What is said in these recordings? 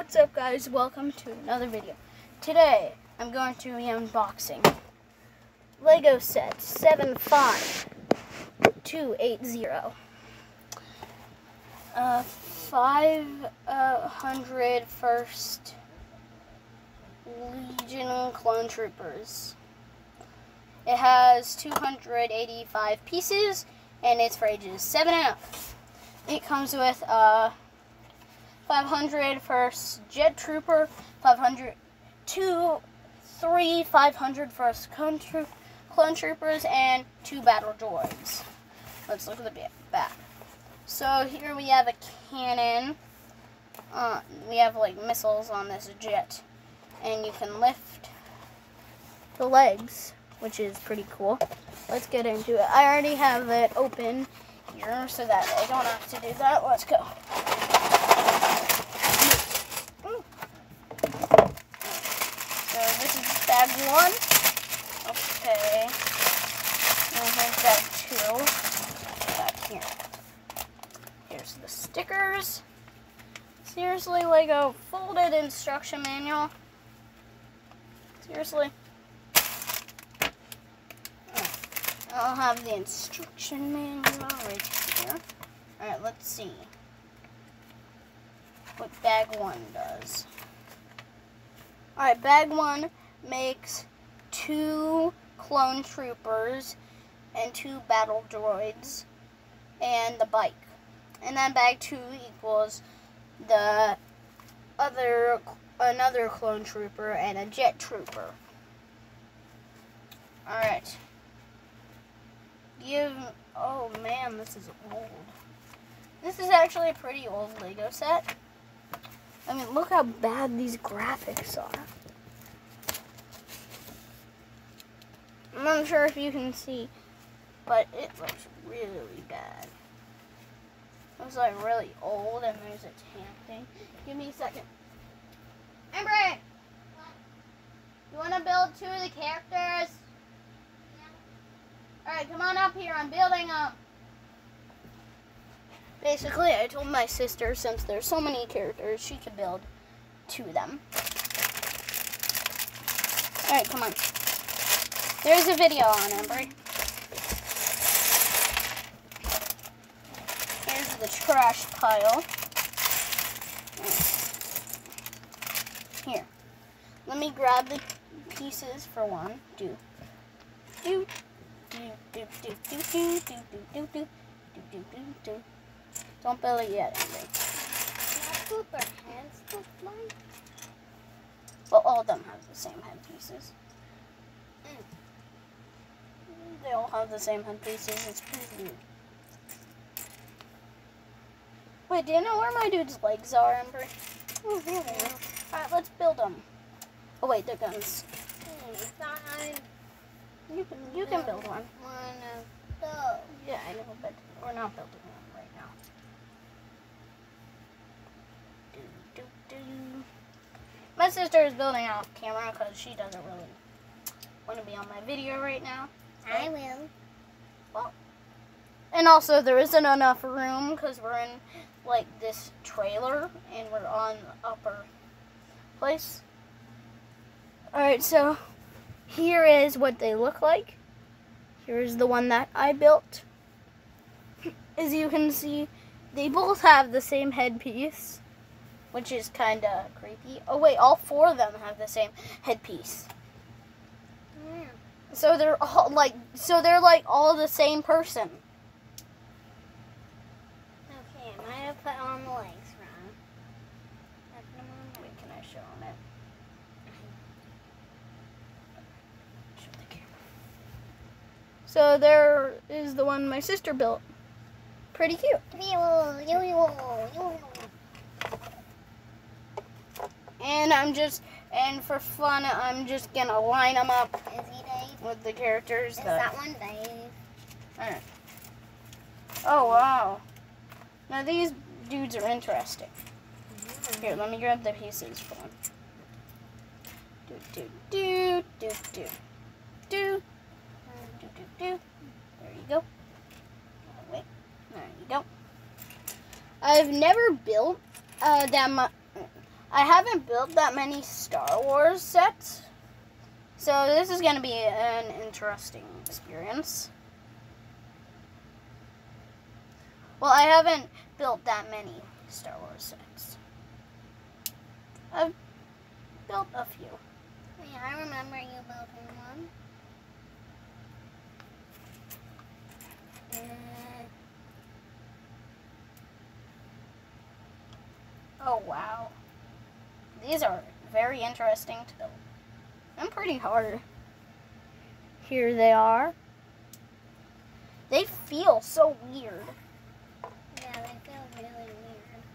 What's up, guys? Welcome to another video. Today I'm going to be unboxing Lego set 75280. 500 First Legion Clone Troopers. It has 285 pieces and it's for ages 7 and up. It comes with 500 First Jet Trooper, 500 First Clone Troopers, and 2 Battle Droids. Let's look at the back. So here we have a cannon. We have like missiles on this jet, and you can lift the legs, which is pretty cool. Let's get into it. I already have it open here so that I don't have to do that. Let's go. So this is bag 1. Okay. And here's bag 2. Back here. Here's the stickers. Seriously, Lego, folded instruction manual. Seriously. I'll have the instruction manual right here. Alright, let's see what bag 1 does. Alright, bag 1 makes 2 clone troopers and 2 battle droids and the bike. And then bag 2 equals another clone trooper and a jet trooper. Alright. Oh man, this is old. This is actually a pretty old Lego set. I mean, look how bad these graphics are. I'm not sure if you can see, but it looks really bad. It was like really old, and there's a tank thing. Give me a second. Ember! You want to build 2 of the characters? Alright, come on up here. I'm building them. Basically, I told my sister, since there's so many characters, she could build 2 of them. Alright, come on. There's a video on Ember. Here's the trash pile. Here. Let me grab the pieces for 1. Don't build it yet, Ember. Well, all of them have the same head pieces. They all have the same head pieces. It's pretty weird. Wait, do you know where my dude's legs are, Ember? Oh, there they are. Alright, let's build them. Oh wait, they're guns. You can build one. Yeah, I know, but we're not building one right now. My sister is building off camera because she doesn't really want to be on my video right now. I will. Well, and also there isn't enough room because we're in like this trailer and we're on the upper place. Alright, so here is what they look like. Here's the one that I built. As you can see, they both have the same headpiece, which is kind of creepy. Oh wait, all 4 of them have the same headpiece. Yeah. So they're all like, all the same person. Okay, I might have put on the legs wrong. Wait, can I show them it? Show the camera. So there is the one my sister built. Pretty cute. And for fun, I'm just gonna line them up with the characters. Is that one Dave? Alright. Oh wow. Now these dudes are interesting. Here, let me grab the pieces for them. There you go. Oh, wait. There you go. I've never built them. I haven't built that many Star Wars sets, so this is going to be an interesting experience. Well, I haven't built that many Star Wars sets. I've built a few. Yeah, I remember you building one. Oh, wow. These are very interesting to build. And pretty hard. Here they are. They feel so weird. Yeah, they feel really weird.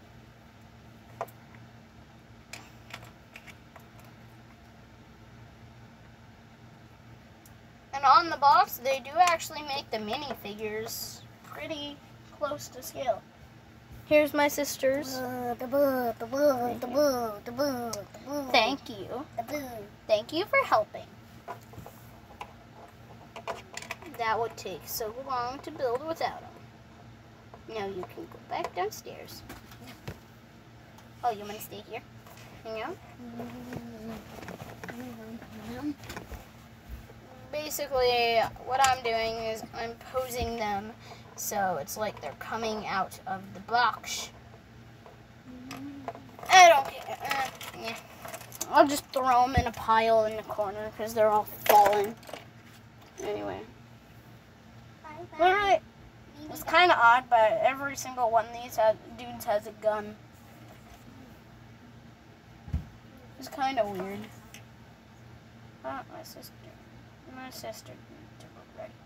And on the box, they do actually make the minifigures pretty close to scale. Here's my sisters. Thank you. Thank you for helping. That would take so long to build without them. Now you can go back downstairs. Oh, you want to stay here? Hang out? Basically, what I'm doing is I'm posing them so it's like they're coming out of the box. I don't care. Yeah. I'll just throw them in a pile in the corner because they're all falling. Anyway. Literally, it's kind of odd, but every single one of these dudes has a gun. It's kind of weird. Oh, my sister. My sister to go right.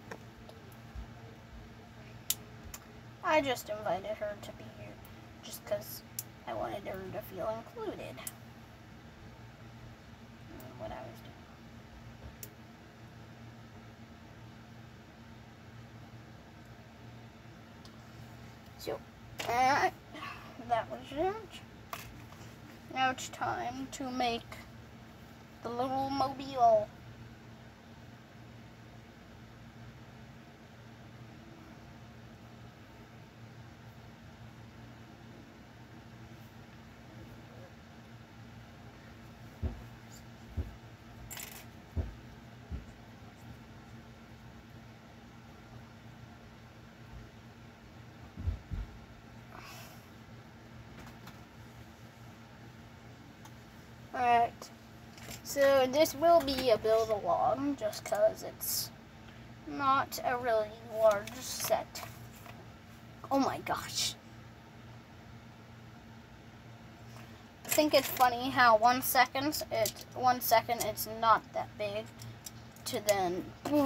I just invited her to be here just because I wanted her to feel included in what I was doing. So, that was it. Now it's time to make the little mobile. Alright, so this will be a build along just because it's not a really large set. Oh my gosh. I think it's funny how 1 second it's not that big to then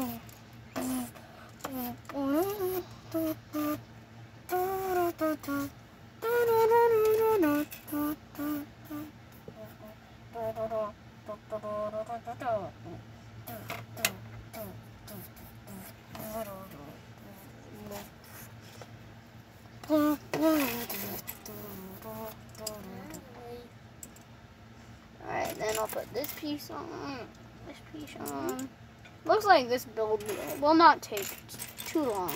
Alright, then I'll put this piece on, this piece on. Looks like this build will not take too long.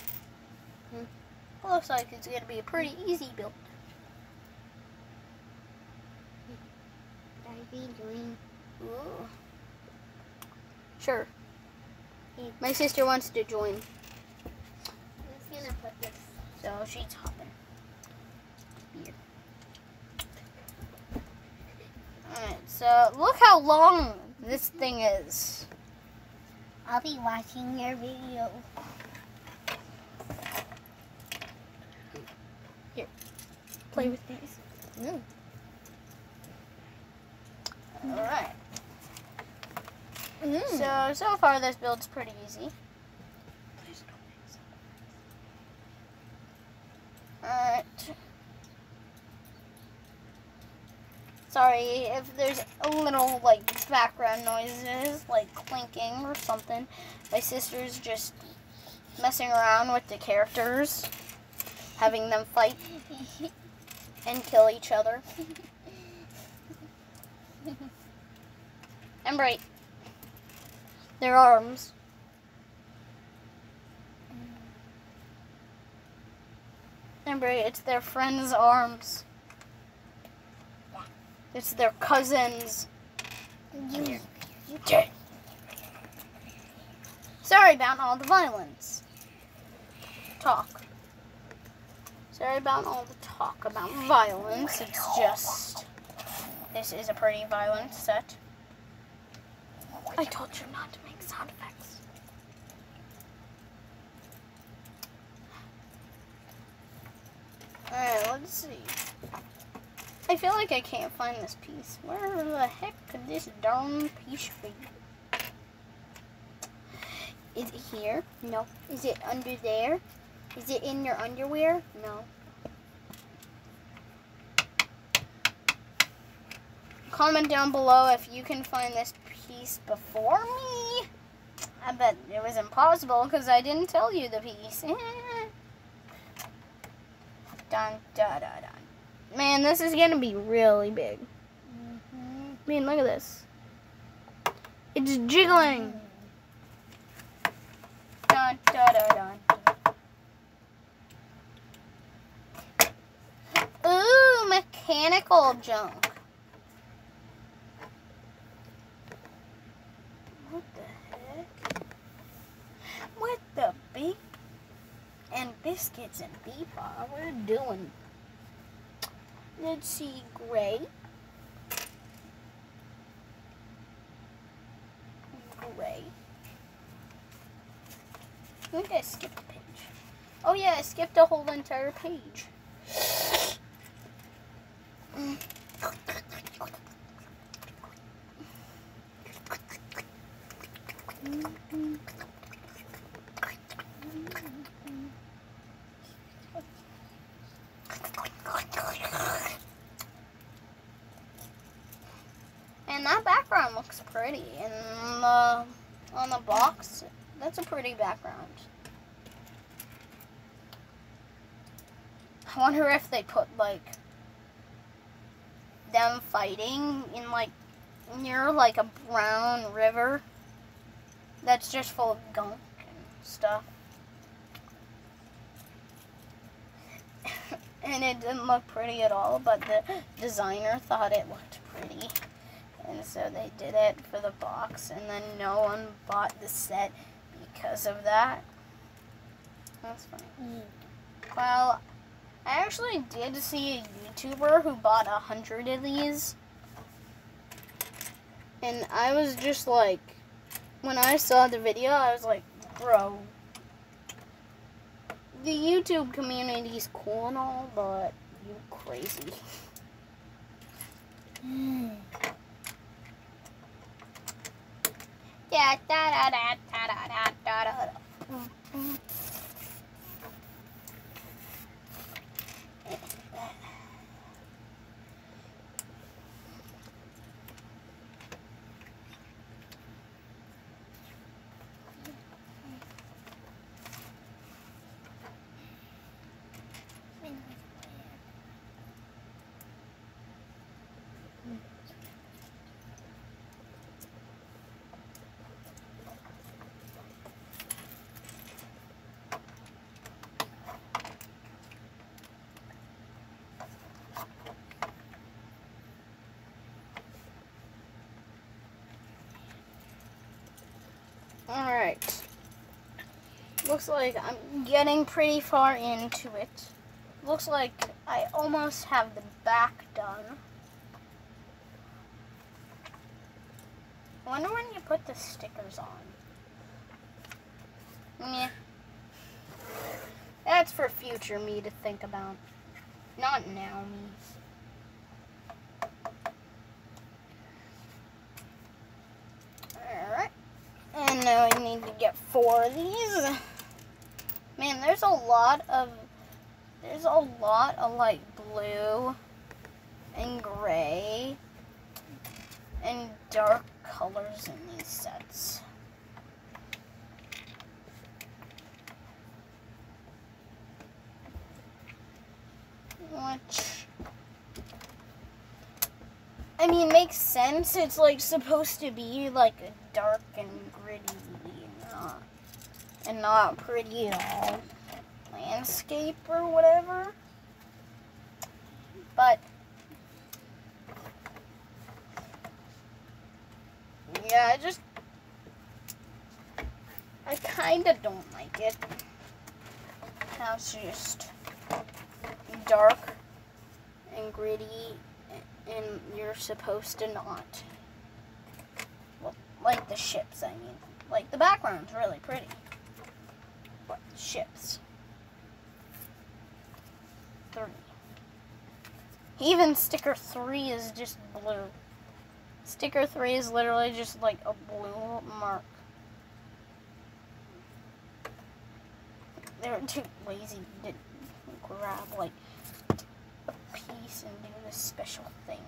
Looks like it's going to be a pretty easy build. What are we doing? Ooh. Sure. My sister wants to join. I'm just gonna put this. So she's hopping. Here. Alright, so look how long this thing is. I'll be watching your video. Here. Play with these. Alright. So far this build's pretty easy. Alright. Sorry if there's a little like background noises, like clinking or something. My sister's just messing around with the characters, having them fight and kill each other. And break their arms. Remember, it's their friend's arms. It's their cousins. You. Sorry about all the violence. Talk. Sorry about all the talk about violence. It's just... This is a pretty violent set. I told you not to make sound effects. Alright, let's see. I feel like I can't find this piece. Where the heck could this darn piece be? Is it here? No. Is it under there? Is it in your underwear? No. Comment down below if you can find this piece before me. I bet it was impossible because I didn't tell you the piece. Dun, da, da, dun. Man, this is going to be really big. I mean, look at this. It's jiggling. Dun, da, da, dun. Ooh, mechanical junk. What the heck? What the beep? And biscuits and beepaw, we're doing. Let's see, gray. Gray. I think I skipped a page. Oh yeah, I skipped a whole entire page. And that background looks pretty. And on the box, that's a pretty background. I wonder if they put like them fighting in like near like a brown river that's just full of gunk and stuff. And it didn't look pretty at all, but the designer thought it looked pretty. And so they did it for the box, and then no one bought the set because of that. That's funny. Well, I actually did see a YouTuber who bought 100 of these. And I was just like, when I saw the video, I was like, bro, the YouTube community's cool and all, but you crazy. Da, da, da, da, da, da, da, da, da. Alright. Looks like I'm getting pretty far into it. Looks like I almost have the back done. I wonder when you put the stickers on. Yeah. That's for future me to think about. Not now me. Alright. And now I need to get 4 of these. Man, there's a lot of like blue and gray and dark colors in these sets. Which, I mean, makes sense. It's like supposed to be like a dark and gritty and not pretty at all landscape or whatever. But I kind of don't like it. How it's just dark and gritty, and you're supposed to not. Well, like the ships, I mean. Like, the background's really pretty. But the ships. 3. Even sticker 3 is just blue. Sticker 3 is literally just like a blue mark. They were too lazy to grab like a piece and do this special thing.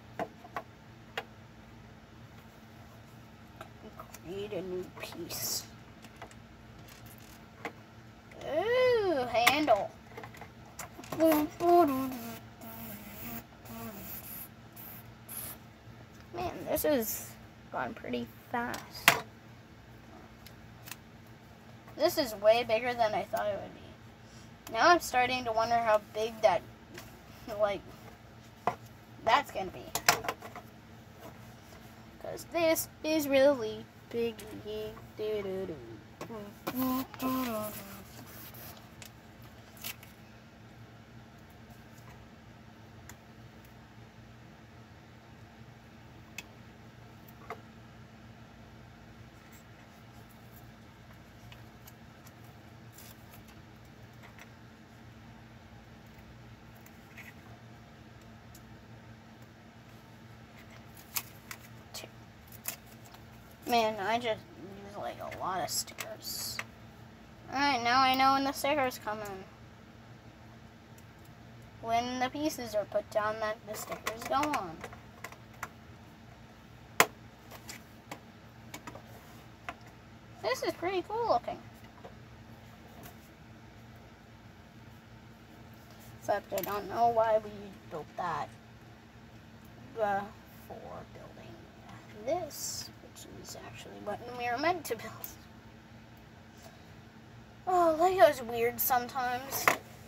Create a new piece. Ooh, handle. Man, this has gone pretty fast. This is way bigger than I thought it would be. Now I'm starting to wonder how big that, like, that's gonna be. Because this is really big. Man, I just use like a lot of stickers. Alright, now I know when the stickers come in. When the pieces are put down, that the stickers go on. This is pretty cool looking. Except I don't know why we built that for building this. Is actually what we were meant to build. Oh, Lego's weird sometimes.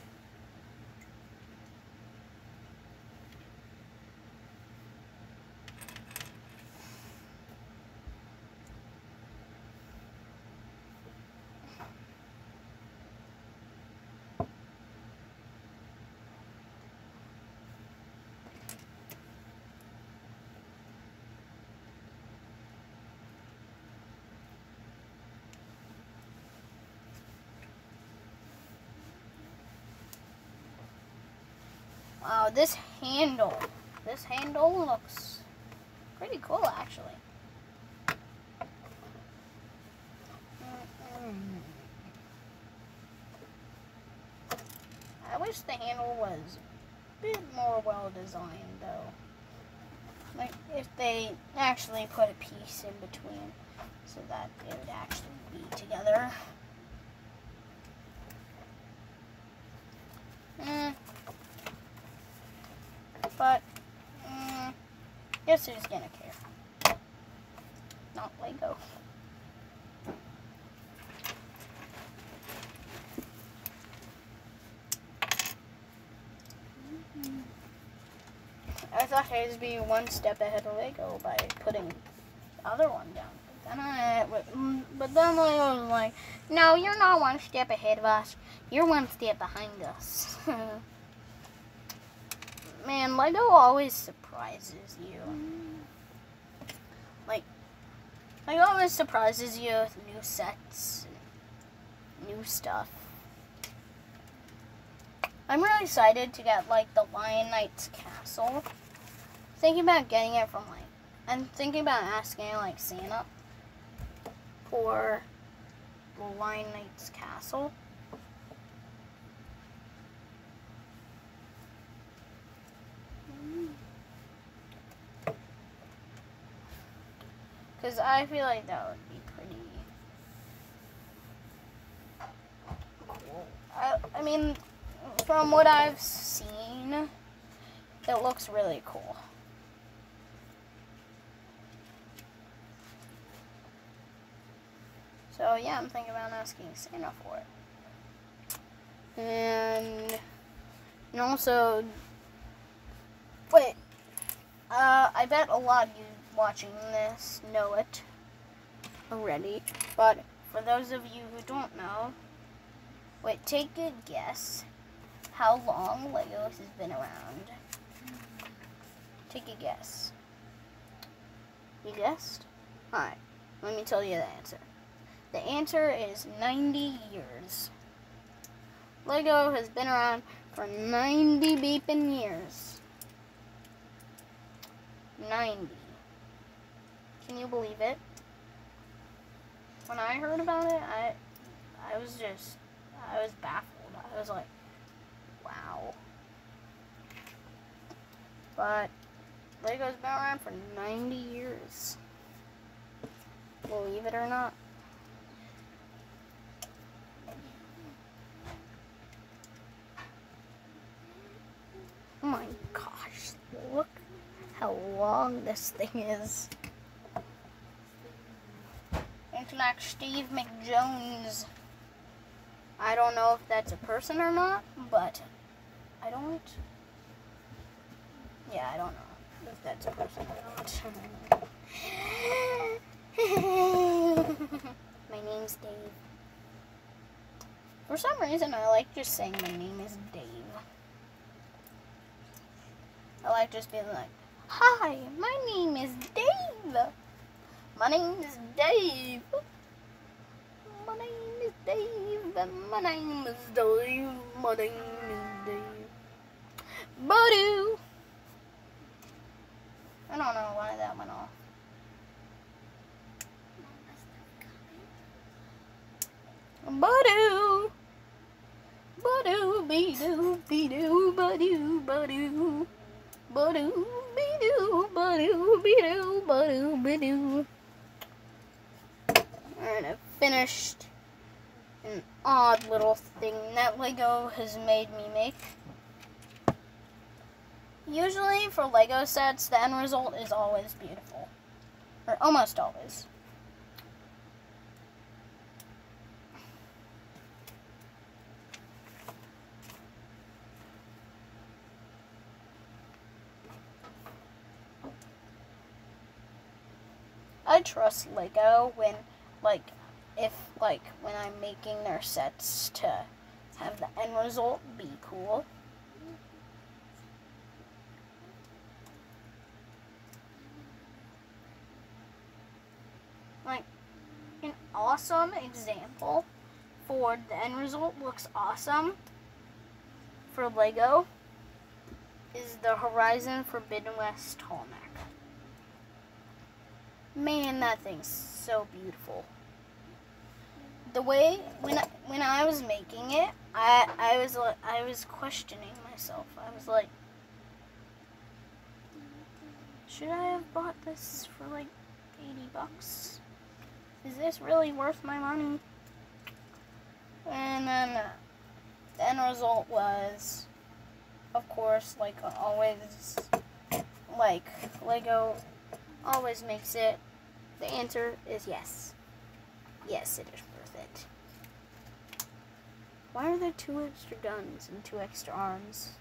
Wow, this handle looks pretty cool, actually. I wish the handle was a bit more well designed, though. Like, if they actually put a piece in between so that it would actually be together. But, guess who's gonna care? Not Lego. I thought I'd be one step ahead of Lego by putting the other one down. But then Lego was like, no, you're not one step ahead of us. You're one step behind us. Man, Lego always surprises you. Like, Lego always surprises you with new sets and new stuff. I'm really excited to get, like, the Lion Knight's castle. Thinking about getting it from, like, I'm thinking about asking, like, Santa for the Lion Knight's castle. Because I feel like that would be pretty cool. I mean, from what I've seen, it looks really cool. So yeah, I'm thinking about asking Santa for it. And also, wait, I bet a lot of you watching this know it, already. But for those of you who don't know, wait, take a guess how long Legos has been around. Take a guess. You guessed? Alright, let me tell you the answer. The answer is 90 years. Lego has been around for 90 beeping years. 90. Can you believe it? When I heard about it, I was baffled. I was like, wow. But Lego's been around for 90 years. Believe it or not. Oh my gosh, look how long this thing is. It's like Steve McJones. I don't know if that's a person or not, but I don't know if that's a person or not. My name's Dave. For some reason, I like just saying my name is Dave. I like just being like, hi, my name is Dave. My name is Dave. My name is Dave. My name is Dave. My name is Dave. Badoo. I don't know why that went off. Badoo. Badoo, be-doo, be-doo, badoo, badoo. Badoo, be-doo, badoo, be-doo, badoo, be-doo. Alright, I've finished an odd little thing that Lego has made me make. Usually for Lego sets, the end result is always beautiful. Or almost always. I trust Lego when, when I'm making their sets to have the end result be cool. Like, an awesome example for the end result looks awesome for Lego is the Horizon Forbidden West tall neck. Man, that thing's so beautiful. The way when I was making it, I was questioning myself. I was like, should I have bought this for like $80? Is this really worth my money? And then the end result was, of course, like always, like Lego always makes it. The answer is yes. Yes, it is worth it. Why are there 2 extra guns and 2 extra arms?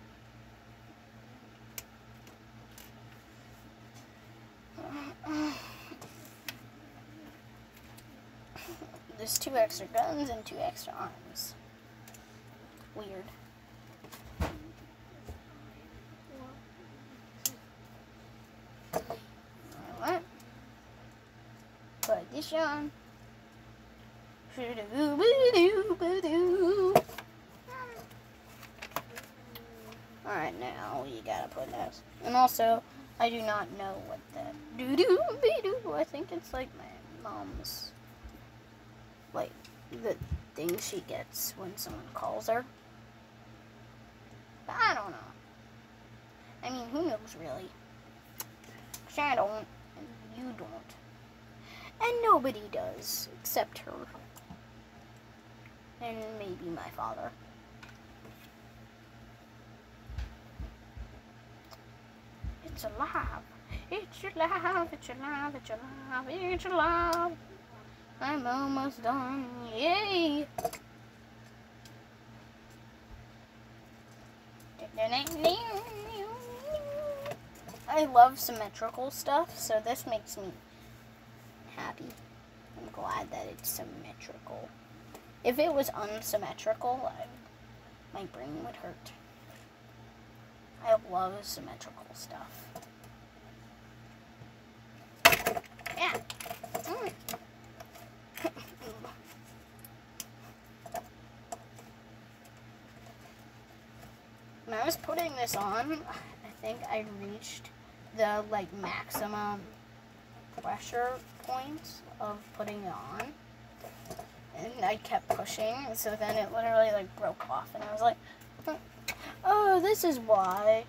There's 2 extra guns and 2 extra arms. Weird. Alright. Put this on. Alright, now you gotta put that. And also, I do not know what that doo-doo-be-doo. I think it's like my mom's, like, the thing she gets when someone calls her. But I don't know. I mean, who knows, really? 'Cause I don't, and you don't. And nobody does, except her. And maybe my father. It's alive. It's alive. It's alive. It's alive. It's alive. I'm almost done. Yay! I love symmetrical stuff, so this makes me happy. I'm glad that it's symmetrical. If it was unsymmetrical, my brain would hurt. I love symmetrical stuff. Yeah. When I was putting this on, I think I reached the maximum pressure point of putting it on. And I kept pushing, so then it literally broke off, and I was like, oh, this is why.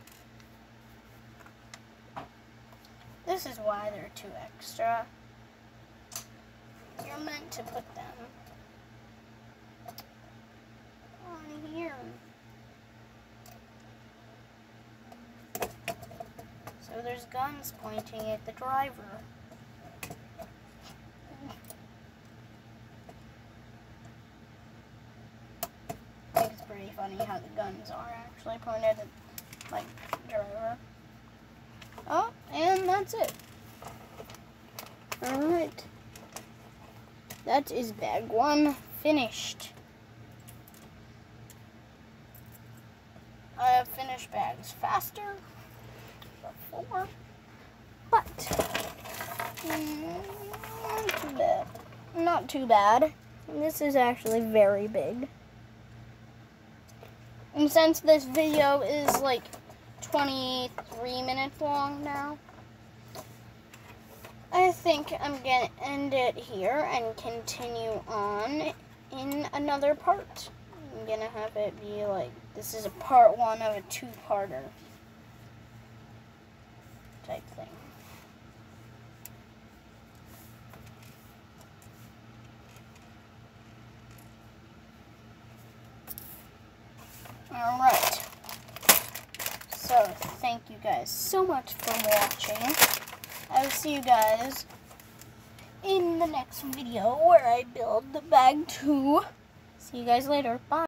This is why they're too extra. You're meant to put them on here. So there's guns pointing at the driver. I think it's pretty funny how the guns are actually pointed at the driver. Oh, and that's it. Alright. That is bag 1 finished. I have finished bags faster before, but not too bad. Not too bad. This is actually very big. And since this video is 23 minutes long now, I think I'm gonna end it here and continue on in another part. I'm gonna have it be this is a part 1 of a 2-parter type thing. Alright. So, thank you guys so much for watching. I will see you guys in the next video where I build the bag 2. See you guys later. Bye.